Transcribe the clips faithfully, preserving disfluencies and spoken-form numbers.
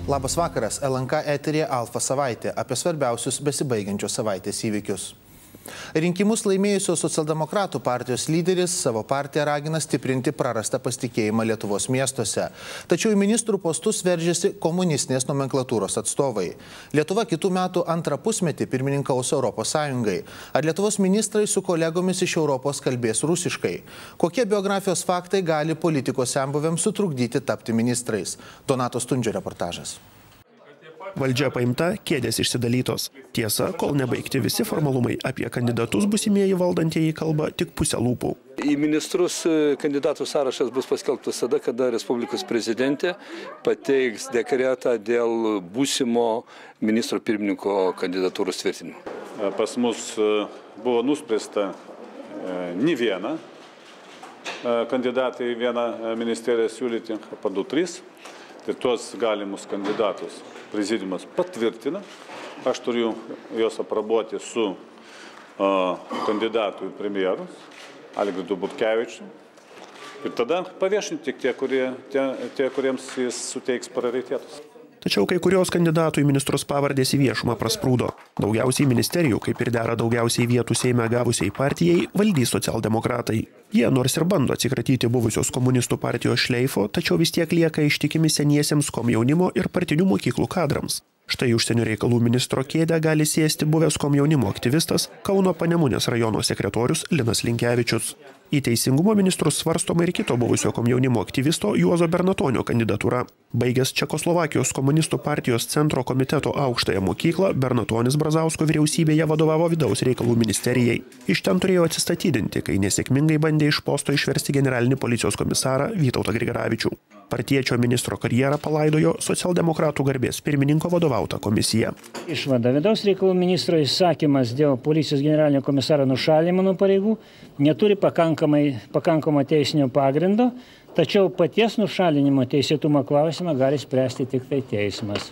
Labas vakaras, L N K eteryje Alfa savaitė apie svarbiausius besibaigiančios savaitės įvykius. Rinkimus laimėjusios socialdemokratų partijos lyderis savo partiją ragina stiprinti prarastą pasitikėjimą Lietuvos miestuose. Tačiau į ministrų postus veržiasi komunistinės nomenklatūros atstovai. Lietuva kitų metų antrą pusmetį pirmininkaus Europos Sąjungai. Ar Lietuvos ministrai su kolegomis iš Europos kalbės rusiškai? Kokie biografijos faktai gali politikos senbuviams sutrukdyti tapti ministrais? Donato Stundžio reportažas. Valdžia paimta, kėdės išsidalytos. Tiesa, kol nebaigti visi formalumai, apie kandidatus būsimieji valdantieji kalba tik pusę lūpų. Į ministrus kandidatų sąrašas bus paskelbtas tada, kada Respublikos prezidentė pateiks dekretą dėl būsimo ministro pirmininko kandidatūros tvirtinimo. Pas mus buvo nuspręsta ne vieną kandidatą į vieną ministeriją siūlyti, po du, tris. Tai tuos galimus kandidatus prezidiumas patvirtina. Aš turiu juos aprobuoti su uh, kandidatu į premjerus, Algirdu Butkevičiu. Ir tada paviešinti tik tie, kurie, tie, tie, kuriems jis suteiks prioritetus. Tačiau kai kurios kandidatų į ministrus pavardės į viešumą prasprūdo. Daugiausiai ministerijų, kaip ir dera daugiausiai vietų Seime gavusiai partijai, valdys socialdemokratai. Jie nors ir bando atsikratyti buvusios komunistų partijos šleifo, tačiau vis tiek lieka ištikimi seniesiems komjaunimo ir partinių mokyklų kadrams. Štai užsienio reikalų ministro kėdę gali sėsti buvęs komjaunimo aktyvistas Kauno Panemunės rajono sekretorius Linas Linkevičius. Į teisingumo ministrus svarstoma ir kito buvusio komjaunimo aktyvisto Juozo Bernatonio kandidatūra. Baigęs Čekoslovakijos komunistų partijos centro komiteto aukštąją mokyklą, Bernatonis Brazausko vyriausybėje vadovavo vidaus reikalų ministerijai. Iš ten turėjo atsistatydinti, kai nesėkmingai bandė iš posto išversti generalinį policijos komisarą Vytautą Grigaravičių. Partiečio ministro karjerą palaidojo socialdemokratų garbės pirmininko vadovauta komisija. Išvada: vidaus reikalų ministro įsakymas dėl policijos generalinio komisaro nušalinimo nuo pareigų neturi pakankamai, pakankamo teisinio pagrindo, tačiau paties nušalinimo teisėtumo klausimą gali spręsti tik tai teismas.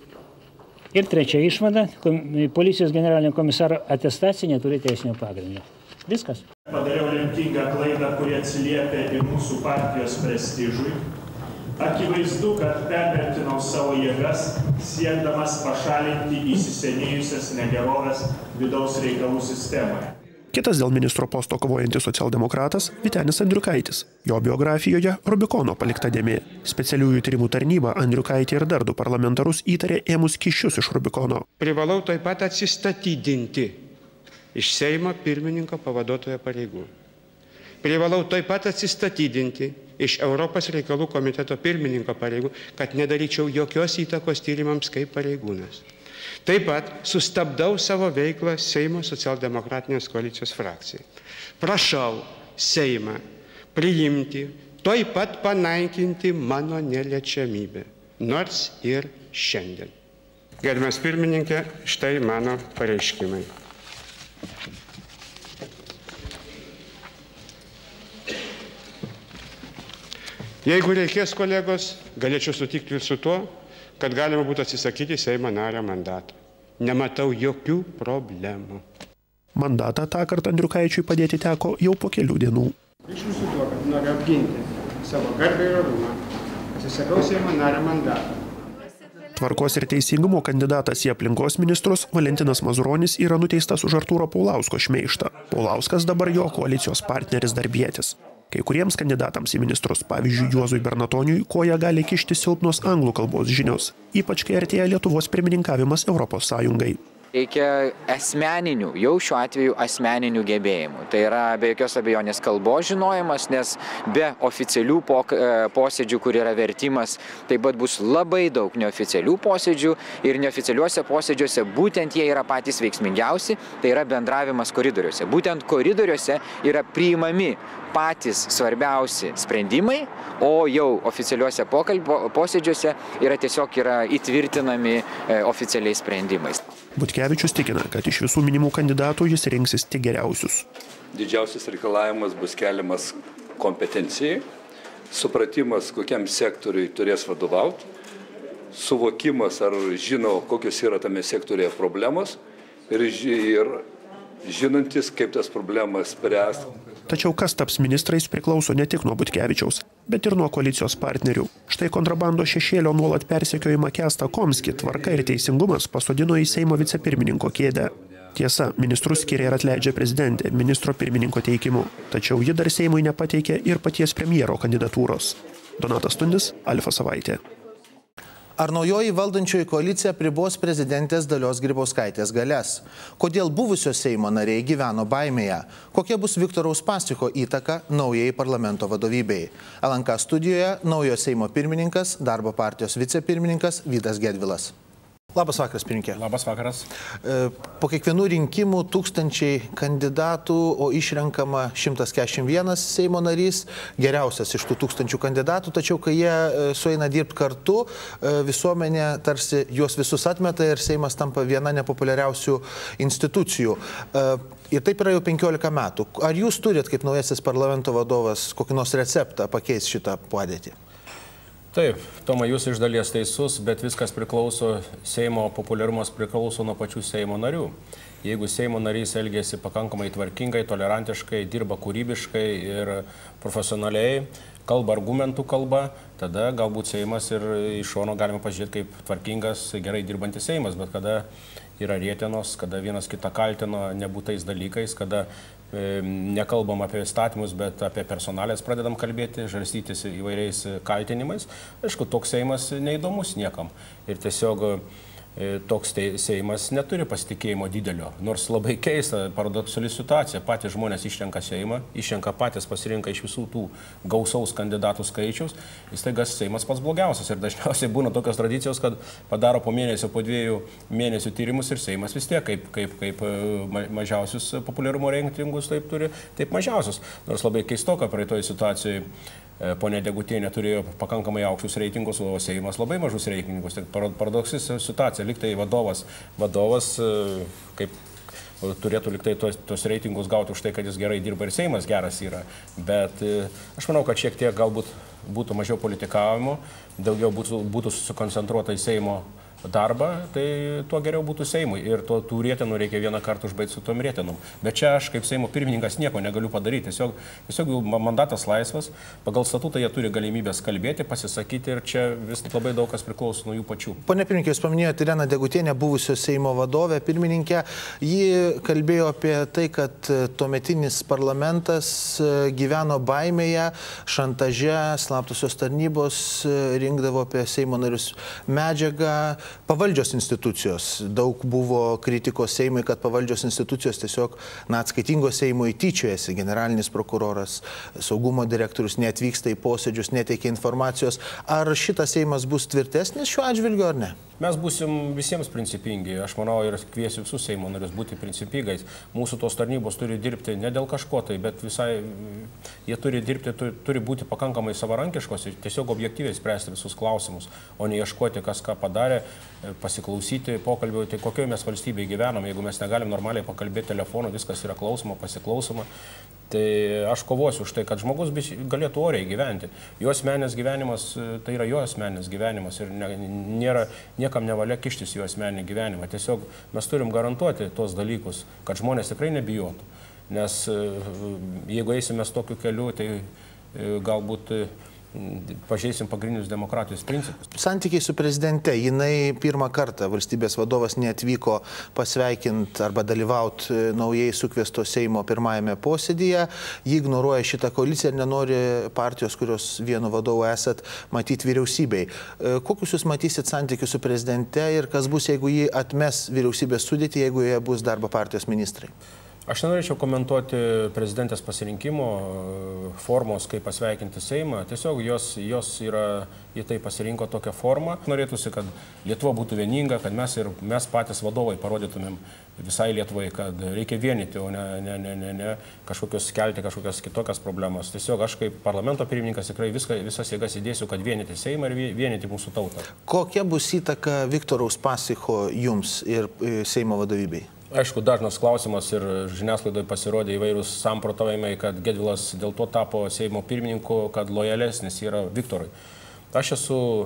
Ir trečia išvada: policijos generalinio komisaro atestacija neturi teisinio pagrindo. Viskas. Padariau lemtingą klaidą, kuri atsiliepia ir mūsų partijos prestižui. Akivaizdu, kad pervertinau savo jėgas, siekdamas pašalinti įsisenėjusias negeroves vidaus reikalų sistemoje. Kitas dėl ministro posto kovojantis socialdemokratas Vytenis Andriukaitis. Jo biografijoje Rubikono palikta dėmė. Specialiųjų tyrimų tarnyba Andriukaitį ir dar du parlamentarus įtarė ėmus kyšius iš Rubikono. Privalau taip pat atsistatydinti iš Seimo pirmininko pavaduotojo pareigų. Privalau taip pat atsistatydinti iš Europos reikalų komiteto pirmininko pareigų, kad nedaryčiau jokios įtakos tyrimams kaip pareigūnas. Taip pat sustabdau savo veiklą Seimo socialdemokratinės koalicijos frakcijai. Prašau Seimą priimti, taip pat panaikinti mano neliečiamybę, nors ir šiandien. Gerbiamas pirmininkė, štai mano pareiškimai. Jeigu reikės, kolegos, galėčiau sutikti ir su tuo, kad galima būtų atsisakyti Seimo nario mandato. Nematau jokių problemų. Mandatą tą kartą Andriukaičiui padėti teko jau po kelių dienų. Iš visų tuo, kad noriu apginti savo garbę ir orumą, atsisakau Seimo nario mandatą. Tvarkos ir teisingumo kandidatas į aplinkos ministrus Valentinas Mazuronis yra nuteistas už Artūro Paulausko šmeižtą. Paulauskas dabar jo koalicijos partneris darbietis. Kai kuriems kandidatams į ministrus, pavyzdžiui, Juozui Bernatoniui, koja gali kišti silpnos anglų kalbos žinios, ypač kai artėja Lietuvos pirmininkavimas Europos Sąjungai. Reikia asmeninių, jau šiuo atveju asmeninių gebėjimų. Tai yra be jokios abejonės kalbos žinojimas, nes be oficialių posėdžių, kur yra vertimas, taip pat bus labai daug neoficialių posėdžių ir neoficialiuose posėdžiuose būtent jie yra patys veiksmingiausi, tai yra bendravimas koridoriuose. Būtent koridoriuose yra priimami patys svarbiausi sprendimai, o jau oficialiuose posėdžiuose yra tiesiog yra įtvirtinami oficialiais sprendimais. Butkevičius tikina, kad iš visų minimų kandidatų jis rinksis tik geriausius. Didžiausias reikalavimas bus keliamas kompetencijai, supratimas, kokiam sektoriui turės vadovauti, suvokimas, ar žino, kokios yra tame sektorėje problemos ir, ir žinantis, kaip tas problemas spręs. Tačiau kas taps ministrais priklauso ne tik nuo Butkevičiaus. bet ir nuo koalicijos partnerių. Štai kontrabando šešėlio nuolat persekiojimą Kęstą Komskį Tvarka ir teisingumas pasodino į Seimo vicepirmininko kėdę. Tiesa, ministrus skiria ir atleidžia prezidentė ministro pirmininko teikimu, tačiau ji dar Seimui nepateikė ir paties premjero kandidatūros. Donatas Tundis, Alfa savaitė. Ar naujoji valdančioji koalicija pribos prezidentės Dalios Grybauskaitės galias? Kodėl buvusios Seimo nariai gyveno baimėje? Kokia bus Viktoro Uspaskicho įtaka naujai parlamento vadovybei? L N K studijoje naujo Seimo pirmininkas, darbo partijos vicepirmininkas Vydas Gedvilas. Labas vakaras, pirmininkė. Labas vakaras. Po kiekvienų rinkimų tūkstančiai kandidatų, o išrenkama šimtas keturiasdešimt vienas Seimo narys, geriausias iš tų tūkstančių kandidatų, tačiau kai jie sueina dirbti kartu, visuomenė tarsi juos visus atmeta ir Seimas tampa viena nepopuliariausių institucijų. Ir taip yra jau penkiolika metų. Ar jūs turit kaip naujasis parlamento vadovas kokį nors receptą pakeisti šitą padėtį? Taip, Toma, jūs iš dalies teisus, bet viskas priklauso, Seimo populiarumas priklauso nuo pačių Seimo narių. Jeigu Seimo narys elgėsi pakankamai tvarkingai, tolerantiškai, dirba kūrybiškai ir profesionaliai, kalba argumentų kalba, tada galbūt Seimas ir iš šono galima pažiūrėti kaip tvarkingas, gerai dirbantis Seimas, bet kada yra rietenos, kada vienas kitą kaltino nebūtais dalykais, kada e, nekalbam apie įstatymus, bet apie personalės pradedam kalbėti, žarstytis įvairiais kaltinimais. Aišku, toks Seimas neįdomus niekam. Ir tiesiog toks Seimas neturi pasitikėjimo didelio. Nors labai keista, paradoksali situacija. Patys žmonės išrenka Seimą, išrenka patys pasirinka iš visų tų gausaus kandidatų skaičiaus. Įstaigas Seimas pats blogiausias. Ir dažniausiai būna tokios tradicijos, kad padaro po mėnesio, po dviejų mėnesių tyrimus ir Seimas vis tiek kaip, kaip, kaip mažiausius populiarumo reitingus taip turi, taip mažiausius. Nors labai keistoka praeitoj situacijai. Ponė Degutienė turėjo pakankamai aukštus reitingus, o Seimas labai mažus reitingus. Tai paradoksis situacija. Liktai vadovas, vadovas kaip turėtų liktai tos, tos reitingus gauti už tai, kad jis gerai dirba ir Seimas geras yra. Bet aš manau, kad šiek tiek galbūt būtų mažiau politikavimo, daugiau būtų, būtų susikoncentruota į Seimo darbą, tai tuo geriau būtų Seimui. Ir to, tų rietenų reikia vieną kartą užbaigti su tom rietenom. Bet čia aš kaip Seimo pirmininkas nieko negaliu padaryti. Tiesiog, tiesiog jų mandatas laisvas, pagal statutą jie turi galimybės kalbėti, pasisakyti ir čia vis labai daug kas priklauso nuo jų pačių. Pone pirmininkė, jūs paminėjote Ireną Degutienę, buvusio Seimo vadovę, pirmininkę. Ji kalbėjo apie tai, kad tuometinis parlamentas gyveno baimėje, šantaže, slaptosios tarnybos rinkdavo apie Seimo narius medžiagą. Pavaldžios institucijos. Daug buvo kritikos Seimui, kad pavaldžios institucijos tiesiog na, atskaitingos Seimui tyčiojasi. Generalinis prokuroras, saugumo direktorius neatvyksta į posėdžius, neteikia informacijos. Ar šitas Seimas bus tvirtesnis šiuo atžvilgiu ar ne? Mes būsim visiems principingi. Aš manau ir kviesiu visus Seimo narius būti principingais. Mūsų tos tarnybos turi dirbti ne dėl kažko tai, bet visai jie turi dirbti, turi, turi būti pakankamai savarankiškos ir tiesiog objektyviai spręsti visus klausimus, o ne ieškoti, kas ką padarė, pasiklausyti pokalbių. Tai kokioje mes valstybėje gyvename, jeigu mes negalim normaliai pakalbėti telefonu, viskas yra klausoma, pasiklausoma. Tai aš kovosiu už tai, kad žmogus galėtų oriai gyventi. Jo asmenės gyvenimas, tai yra jo asmenės gyvenimas ir ne, nėra, niekam nevalia kištis jo asmenį gyvenimą. Tiesiog mes turim garantuoti tos dalykus, kad žmonės tikrai nebijotų. Nes jeigu eisime tokiu keliu, tai galbūt pažeisim pagrindinius demokratijos principus. Santykiai su prezidente, jinai pirmą kartą valstybės vadovas neatvyko pasveikinti arba dalyvauti naujai sukviesto Seimo pirmajame posėdyje. Ji ignoruoja šitą koaliciją ir nenori partijos, kurios vienu vadovu esat, matyti vyriausybei. Kokius jūs matysit santykius su prezidente ir kas bus, jeigu ji atmes vyriausybės sudėtį, jeigu joje bus darbo partijos ministrai? Aš nenorėčiau komentuoti prezidentės pasirinkimo formos, kaip pasveikinti Seimą. Tiesiog jos, jos yra, jie tai pasirinko tokią formą. Norėtųsi, kad Lietuva būtų vieninga, kad mes ir mes patys vadovai parodytumėm visai Lietuvai, kad reikia vienyti, o ne, ne, ne, ne, ne kažkokios kelti kažkokias kitokias problemas. Tiesiog aš kaip parlamento pirmininkas tikrai viską, visas jėgas įdėsiu, kad vienyti Seimą ir vienyti mūsų tautą. Kokia bus įtaka Viktoro Uspaskicho jums ir Seimo vadovybei? Aišku, dažnas klausimas ir žiniasklaidoje pasirodė įvairūs samprotavimai, kad Gedvilas dėl to tapo Seimo pirmininku, kad lojalesnis yra Viktorui. Aš esu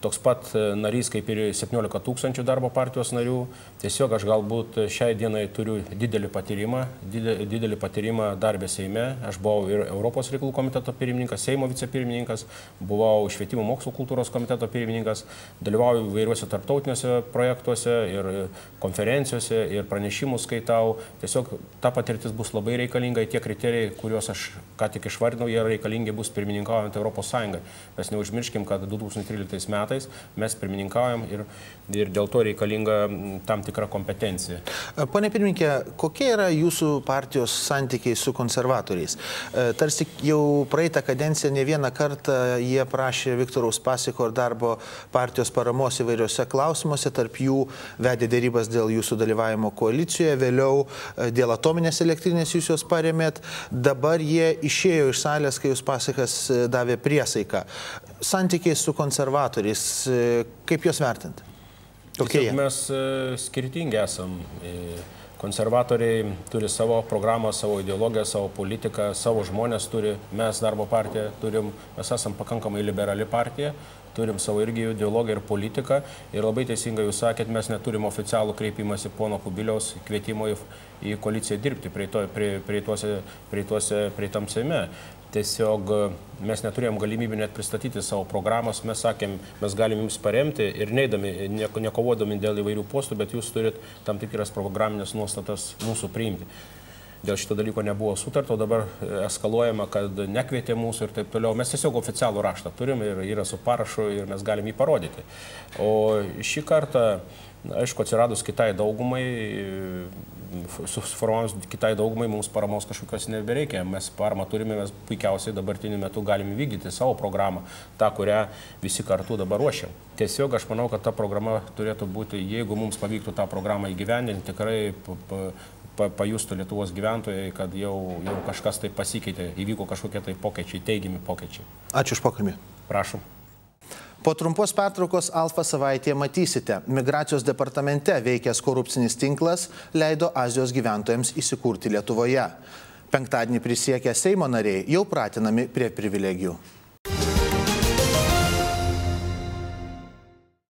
toks pat narys kaip ir septyniolika tūkstančių darbo partijos narių. Tiesiog aš galbūt šiai dienai turiu didelį patyrimą, didelį, didelį patyrimą darbę Seime. Aš buvau ir Europos reikalų komiteto pirmininkas, Seimo vicepirmininkas, buvau švietimo mokslo kultūros komiteto pirmininkas, dalyvauju įvairiuose tarptautiniuose projektuose ir konferencijose ir pranešimus skaitau. Tiesiog ta patirtis bus labai reikalinga, tie kriterijai, kuriuos aš ką tik išvardinau, jie reikalingi bus pirmininkaujant Europos Sąjungai. Mes neužmirškim, kad du tūkstančiai tryliktais metais mes pirmininkaujam ir, ir dėl to reikalinga tam tikra kompetencija. Pone pirmininkė, kokie yra jūsų partijos santykiai su konservatoriais? Tarsi jau praeitą kadenciją ne vieną kartą jie prašė Viktoro Uspaskicho ir darbo partijos paramos įvairiuose klausimuose, tarp jų vedė dėrybas dėl jūsų dalyvavimo koalicijoje, vėliau dėl atominės elektrinės jūs jos paremėt, dabar jie išėjo iš salės, kai Uspaskichas davė priesaiką. Santykiai su konservatoriais, kaip juos vertinti? Kokie jie? Mes skirtingi esam. Konservatoriai turi savo programą, savo ideologiją, savo politiką, savo žmonės turi, mes darbo partiją turim, mes esam pakankamai liberali partija, turim savo irgi ideologiją ir politiką ir labai teisingai jūs sakėt, mes neturim oficialų kreipimąsi pono Kubiliaus kvietimo į, į koaliciją dirbti prie, to, prie, prie, tuose, prie, tuose, prie tam Seime. Tiesiog mes neturėjom galimybę net pristatyti savo programos, mes sakėm, mes galim jums paremti ir neidami, nekovodami dėl įvairių postų, bet jūs turit tam tikras programinės nuostatas mūsų priimti. Dėl šito dalyko nebuvo sutarto, dabar eskaluojama, kad nekvietė mūsų ir taip toliau. Mes tiesiog oficialų raštą turim ir yra su parašu ir mes galim jį parodyti. O šį kartą, aišku, atsiradus kitai daugumai, susiformavus kitai daugumai, mums paramos kažkokios nebereikia. Mes paramą turime, mes puikiausiai dabartiniu metu galime vykdyti savo programą, tą, kurią visi kartu dabar ruošiam. Tiesiog aš manau, kad ta programa turėtų būti, jeigu mums pavyktų tą programą įgyvendinti, tikrai pajustų Lietuvos gyventojai, kad jau, jau kažkas tai pasikeitė, įvyko kažkokie tai pokyčiai, teigiami pokyčiai. Ačiū už pokalbį. Prašom. Po trumpos pertraukos Alfa savaitėje matysite, migracijos departamente veikęs korupcinis tinklas leido Azijos gyventojams įsikurti Lietuvoje. Penktadienį prisiekę Seimo nariai jau pratinami prie privilegijų.